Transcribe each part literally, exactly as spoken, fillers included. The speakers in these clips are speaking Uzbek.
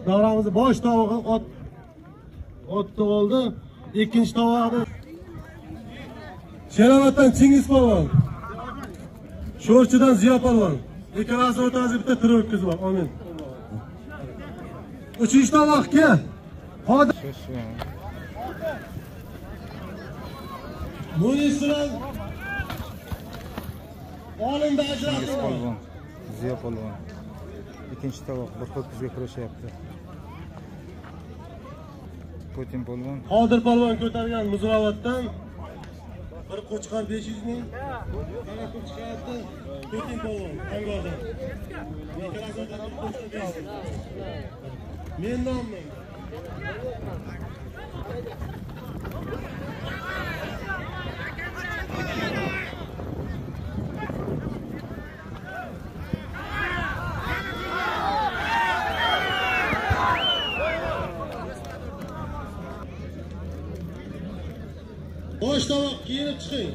Davramızın bosh tavog'i ot otdi oldu. İkinci tavog'i Sheroboddan Chingiz polvon. Sho'rchidan Ziyo polvon. Ikkalasi o'rtasida bitta tur o'tkazib bor. Amin. Uchinchi tavog'ga Qodir Munisran olinda ajratdi polvon. Ziyo polvon. İkinci tavoq bir ho'kizga kurashyapti. Putin polvon. Qodir polvon ko'targan Muzravatdan bir qo'chqor besh yuz ming. Yana chiqyapti. Putin polvon Angordan. Ikkalasi o'rtasida qo'shib berdi. Men nomim. Bosh tovoq kiyinib chiqing.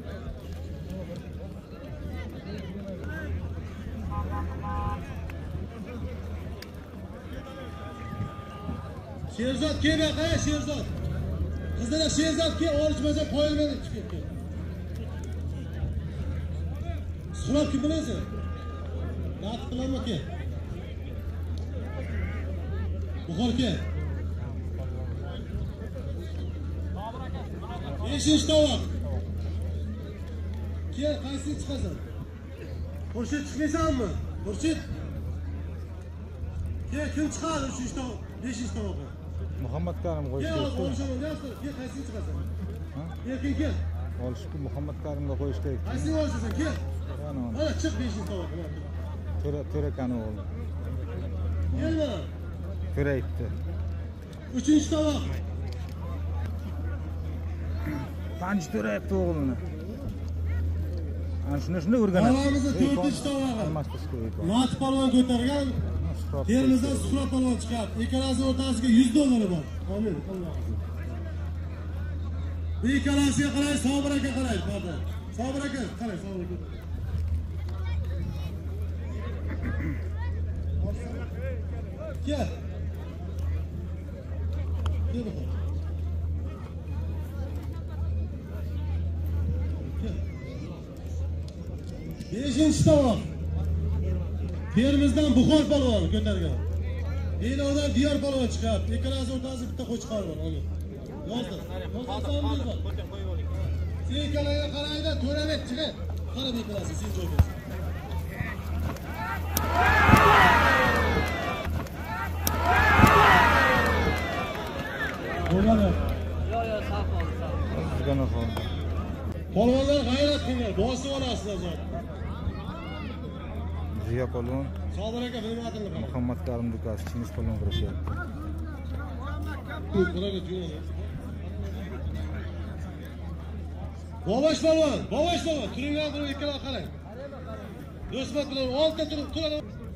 Sherzod kel, qara Sherzod. Qizlar Sherzod kel, olishmasa qo'yilmaydi chiqib kel. Suhrob kim bilasan? Naqd qilaman kel. Buxor kel. Beshinchi tovoq. Kel, qaysi chiqasan? Xurshid chiqmaysanmi? Xurshid. Kel, kim chiqadi uchinchi tovoq? Beshinchi tovoqqa. Muhammad Karim qo'yishdi. Kel, olishaman, yaxshi. Kel, qaysi chiqasan? Ha? Kel, kel. Olishku Muhammad Karimga qo'yish kerak. Qaysi olishasan? Kel. Mana chiq beshinchi tovoqqa. To'ra To'rakani o'g'li. Kelma. To'rayibdi. Uchinchi tovoq. Qancha to'rayapti o'g'lini. Ana shuni shuni o'rganadi. Davomizda to'rtinchi tovog'i. Mat polvon ko'targan. Termizdan Suhrob polvon chiqyapti. Ikkalasi o'rtasiga yuz dollar bor. Amin. Bu ikkalasiga qarang, Sobir aka qarang, pardon. Sobir aka, qarang, Sobir aka. Kel. Kel bakalım. Beshinchi tovoq. Termizdan Buxor polvon ko'targan. Denovdan Diyor polvon chiqyapti. Ikkalasi o'rtasida bitta qo'chqor bor. Amin. Yozdi. Yozsangiz bor. Sen ikkalasiga qarangda to'ramak chiqib. Qarab ikkalasi sen joyga. Bo'ladi. Yo'q, yo'q, saf qoldi, saf. O'zgana qoldi. Polvonlar g'ayrat qilinglar, bosib olasizlar zot. Ziyo polvon. Sobir aka hurmatini qiling. Muhammad Karim Dukas, Chingiz polvon kurashyapti. Bobosh polvon, Bobosh polvon, turinglar, turib ikkala qarang. Do'stmat bilan oltita turib turadi.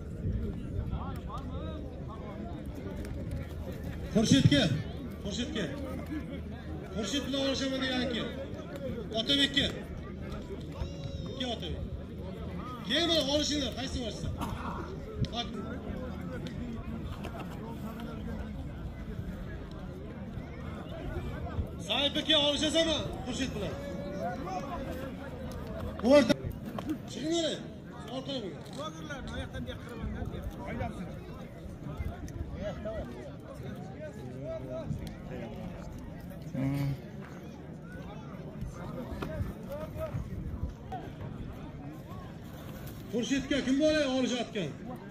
Xurshidga, Xurshidga. Xurshid bilan urishaman deganki. Otabekka. Ke Otabek. Keyin mana olishinglar, qaysi bo'lsa. Bak. Sahibiga olishasanmi Xurshid bilan? O'rta. Chiqinglar. Orqaga qo'ying. Blogerlar bu yoqdan buyoqqa qaramandan deb. Haydapsiz. Hmm. Xurshidga kim bo'lay olishayotgan?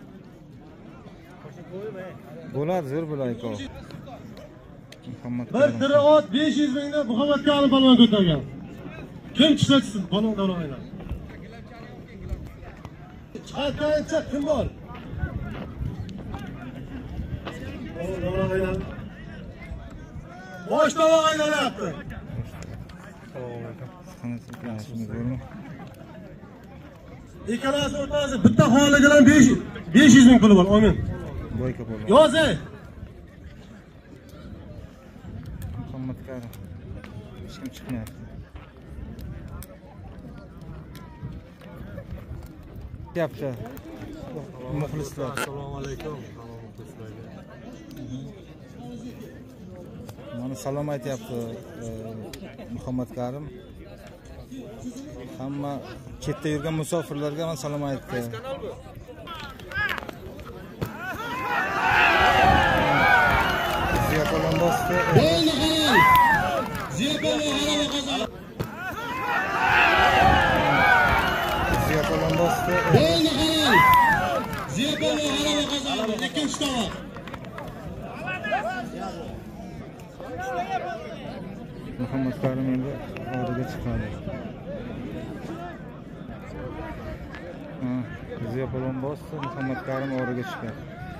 Bo'ladi, zo'r bo'ladi ku. Muhammad bir tiri ot besh yuz mingda Muhammad Karim polvon ko'targan. Kim chiqsin polvon davronlar. Chiqayotgancha kim bor? Davronlar. Bosh tovoq aylanyapti. Ikkalasi o'rtasida bitta holigadan besh yuz ming puli bor. Amin. Boyka polvon. Yozing. Muhammad Karim. Hech kim chiqmayapti. Yapcha. Muxlislar. Assalomu alaykum. salom aytyapti Muhammad Karim. Hamma chetda yurgan musofirlarga ham salom aytdi. Ziya Polvon bosdi. Bo'ldi halol. Ziya Polvon g'alaba qozondi. Ziya Polvon bosdi. Bo'ldi halol. Ziya Polvon g'alaba qozondi. Ikkinchi tovoq. Muhammad Karim endi oldiga chiqadi. Ziya Polvon bosdi, Muhammad Karim oldiga chiqadi.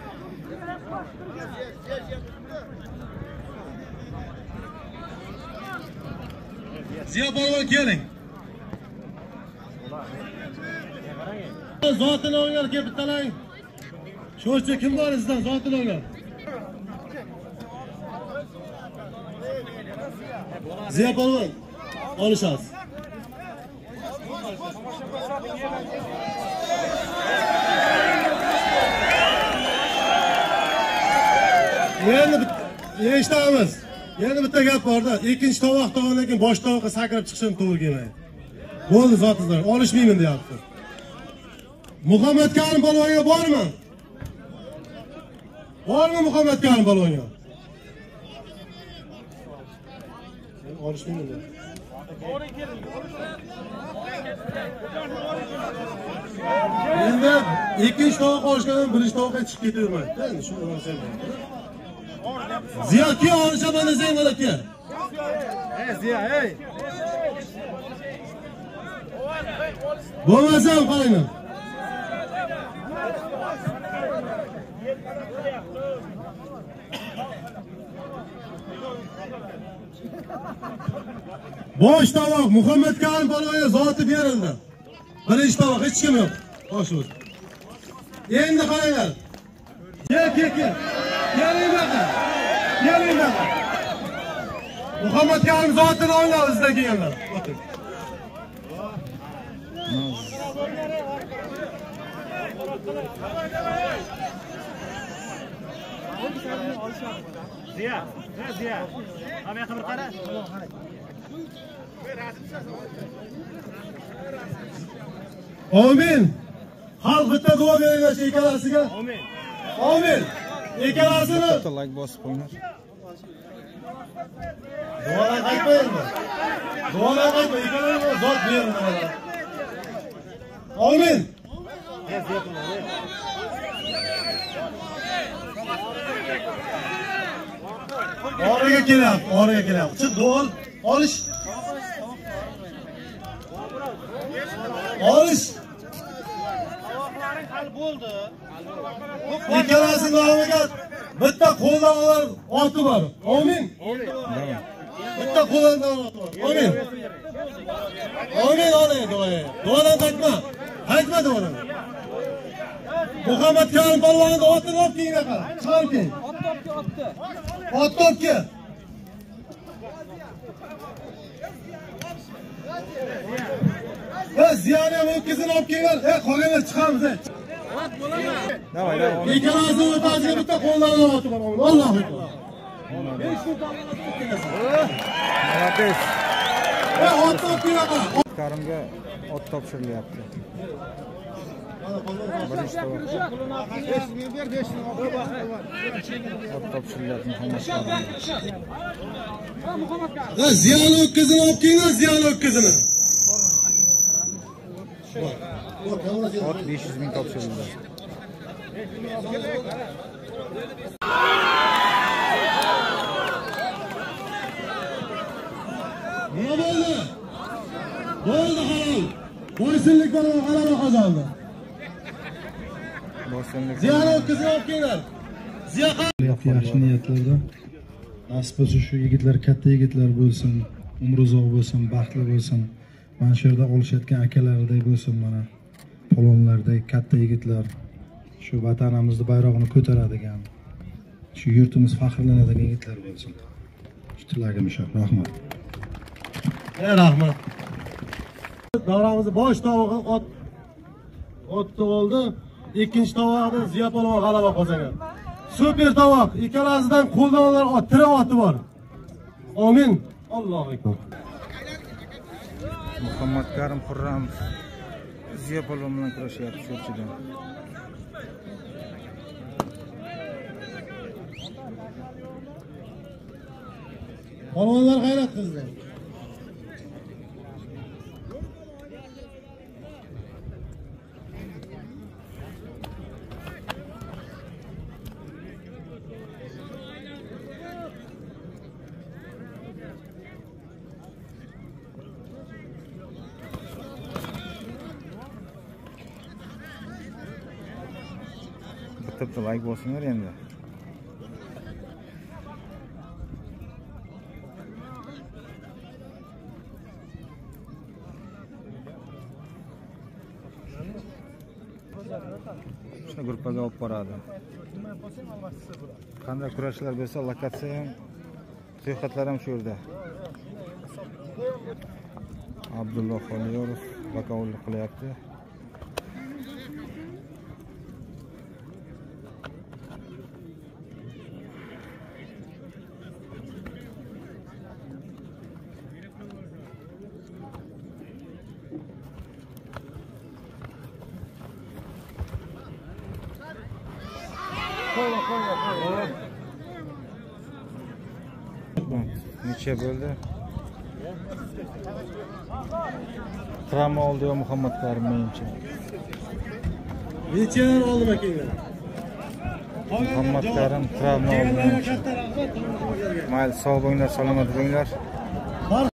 Ziya Polvon keling. Zotini o'ynar kelib bittalang. Sho'rchi kim bor sizdan zotini o'ynar? Ziya Polvon olishasiz. Endi eshitamiz. Endi bitta gap borda, ikkinchi tovoq to'g'andan keyin bosh tovoqqa sakrab chiqishim to'g'ri kelmaydi. Bo'ldi zotizlar, olishmayman deyapti. Muhammad Karim polvonga bormi? Bormi Muhammad Karim polvonga? Olishmayman deyapti. Endi ikkinchi tovoq olishgandan birinchi tovoqqa chiqib ketavermaydi. Endi shu narsani. Ziya ki olishaman desang mana aka. Ey Ziya, ey. Bo'lmasam qarayman. Bosh tovoq Muhammad Karim polvonga zoti berildi. Birinchi tovoq hech kim yo'q. Bosh o'z. Endi qaranglar. Kel, kel, kel. Keling baqa. Keling baqa. Muhammad Karim zotini o'ynab bizdan kelganlar. O'tir. Ziya, ha Ziya. Ham yoqqa bir qara. Amin. Xalq bitta duo beringlar shu ikkalasiga. Amin. Amin. Ikkalasini bitta like bosib qo'yinglar. duodan qaytmayinglar. Duodan qaytma, ikkalasiga zot beringlar. Amin. Ey Ziya Polvon, ey. Oraga kelyapti, oraga kelyapti. Chiq duo olish. Olish. Tovoqlaring hal bo'ldi. Ikkalasi nomiga bitta qo'ldan olar oti bor. Amin. Bitta qo'ldan oti bor. Amin. Amin, amin, duo. Duodan qaytma. Qaytma duodan. Muhammad Karim polvonning otini olib kelinglar qara. Chiqarib keling. Ot topga otdi. Ot topga. Ha, Ziyani ham o'tkazini olib kelinglar. E, qolganlar chiqamiz. Davay, davay. Ikkalasi o'rtasiga bitta qo'ldan oti bor. Allohu akbar. Молодец. E, ot topinglar qara. Karimga ot topshirilyapti. Birinchi tovoq. Ot topshirilyapti Muhammad Karimga. Ha, Ziyani o'tkazini olib kelinglar, Ziyani o'tkazini. Ot besh yuz ming topshirildi. Nima bo'ldi? Bo'ldi halol. Boysunlik bilan g'alaba qozondi. Boysunlik. Ziyani o'tkazib olib kelinglar. Ziya Yaxshi yaxshi niyatlarda nasib bo'lsa shu yigitlar katta yigitlar bo'lsin, umri uzoq bo'lsin, baxtli bo'lsin. Mana shu yerda olishayotgan akalaridek bo'lsin, mana polvonlardek katta yigitlar. Shu vatanimizni bayrog'ini ko'taradigan, shu yurtimiz faxrlanadigan yigitlar bo'lsin. Shu tilagim shu. Rahmat. Ey rahmat. Davramizni bosh tovog'i ot otdi oldi. Ikkinchi tovoqda Ziya polvon g'alaba qozongan. Super tovoq. Ikkalasidan qo'ldan ot, tira oti bor. Amin. Allohu akbar. Muhammad Karim Xurramov Ziyo polvon bilan kurashyapti Sho'rchidan. Polvonlar g'ayrat qildi. Bitta like bo'lsinlar endi. Shuni gruppaga olib boradi. Qanday kurashlar bo'lsa, lokatsiya ham, suhbatlar ham shu yerda. Abdulloh Xoliyorov vakolatlik qilyapti. Necha bo'ldi? Travma oldi yo Muhammad Karim menimcha. Necha oldim akanglar? Muhammad Karim travma oldi menimcha. Mayli, sog' bo'linglar, salomat bo'linglar.